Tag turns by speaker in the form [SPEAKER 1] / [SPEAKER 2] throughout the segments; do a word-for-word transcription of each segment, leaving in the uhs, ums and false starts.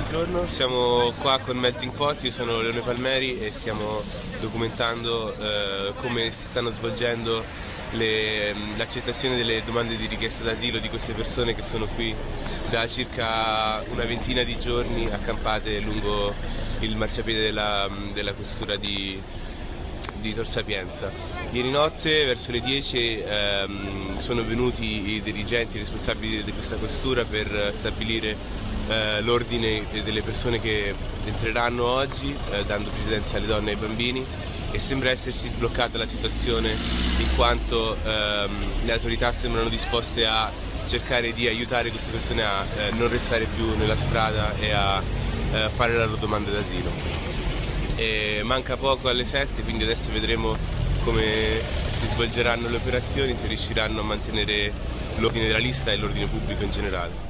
[SPEAKER 1] Buongiorno, siamo qua con Melting Pot, io sono Leone Palmeri e stiamo documentando eh, come si stanno svolgendo l'accettazione delle domande di richiesta d'asilo di queste persone che sono qui da circa una ventina di giorni accampate lungo il marciapiede della, della questura di, di Tor Sapienza. Ieri notte verso le dieci ehm, sono venuti i dirigenti i responsabili di questa questura per stabilire Eh, l'ordine delle persone che entreranno oggi, eh, dando precedenza alle donne e ai bambini, e sembra essersi sbloccata la situazione in quanto ehm, le autorità sembrano disposte a cercare di aiutare queste persone a eh, non restare più nella strada e a eh, fare la loro domanda d'asilo. E manca poco alle sette, quindi adesso vedremo come si svolgeranno le operazioni, se riusciranno a mantenere l'ordine della lista e l'ordine pubblico in generale.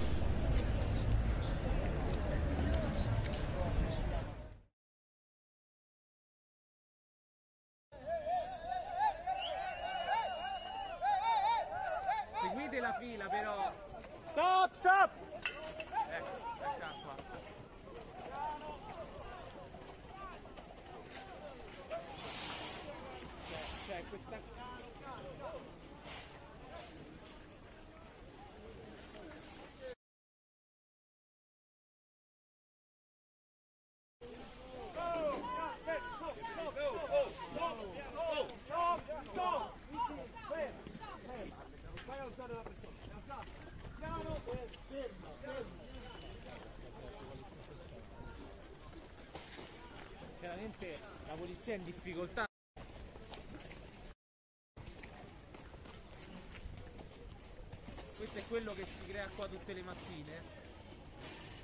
[SPEAKER 2] Seguite la fila però. Stop, stop! Ecco, eccola qua. Cioè, cioè questa... Chiaramente la polizia è in difficoltà. Questo è quello che si crea qua tutte le mattine.